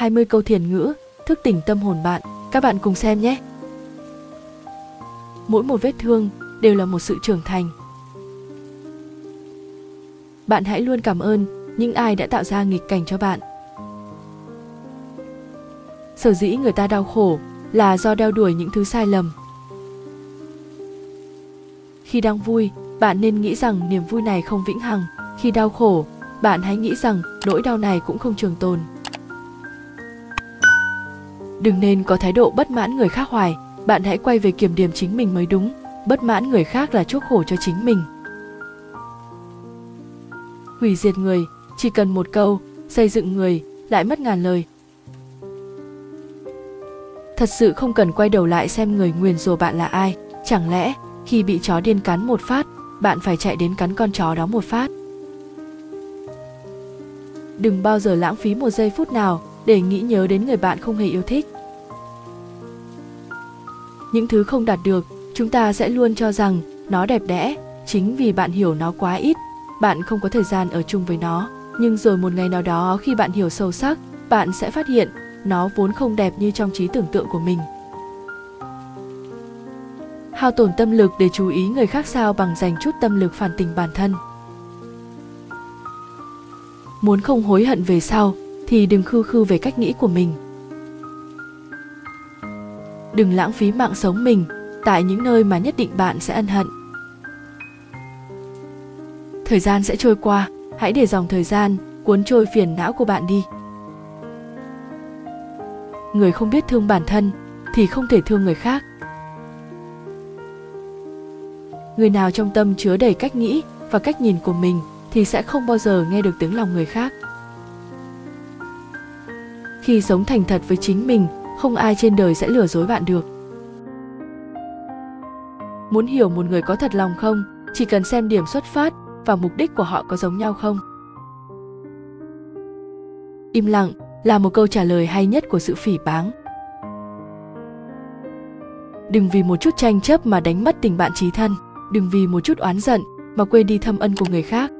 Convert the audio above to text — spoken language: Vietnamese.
20 câu thiền ngữ, thức tỉnh tâm hồn bạn. Các bạn cùng xem nhé! Mỗi một vết thương đều là một sự trưởng thành. Bạn hãy luôn cảm ơn những ai đã tạo ra nghịch cảnh cho bạn. Sở dĩ người ta đau khổ là do đeo đuổi những thứ sai lầm. Khi đang vui, bạn nên nghĩ rằng niềm vui này không vĩnh hằng. Khi đau khổ, bạn hãy nghĩ rằng nỗi đau này cũng không trường tồn. Đừng nên có thái độ bất mãn người khác hoài, bạn hãy quay về kiểm điểm chính mình mới đúng. Bất mãn người khác là chuốc khổ cho chính mình. Hủy diệt người chỉ cần một câu, xây dựng người lại mất ngàn lời. Thật sự không cần quay đầu lại xem người nguyền rủa bạn là ai. Chẳng lẽ khi bị chó điên cắn một phát, bạn phải chạy đến cắn con chó đó một phát? Đừng bao giờ lãng phí một giây phút nào để nghĩ nhớ đến người bạn không hề yêu thích. Những thứ không đạt được, chúng ta sẽ luôn cho rằng nó đẹp đẽ, chính vì bạn hiểu nó quá ít, bạn không có thời gian ở chung với nó. Nhưng rồi một ngày nào đó khi bạn hiểu sâu sắc, bạn sẽ phát hiện nó vốn không đẹp như trong trí tưởng tượng của mình. Hao tổn tâm lực để chú ý người khác sao bằng dành chút tâm lực phản tỉnh bản thân. Muốn không hối hận về sau thì đừng khư khư về cách nghĩ của mình. Đừng lãng phí mạng sống mình tại những nơi mà nhất định bạn sẽ ân hận. Thời gian sẽ trôi qua, hãy để dòng thời gian cuốn trôi phiền não của bạn đi. Người không biết thương bản thân thì không thể thương người khác. Người nào trong tâm chứa đầy cách nghĩ và cách nhìn của mình thì sẽ không bao giờ nghe được tiếng lòng người khác. Khi sống thành thật với chính mình, không ai trên đời sẽ lừa dối bạn được. Muốn hiểu một người có thật lòng không, chỉ cần xem điểm xuất phát và mục đích của họ có giống nhau không. Im lặng là một câu trả lời hay nhất của sự phỉ báng. Đừng vì một chút tranh chấp mà đánh mất tình bạn chí thân. Đừng vì một chút oán giận mà quên đi thâm ân của người khác.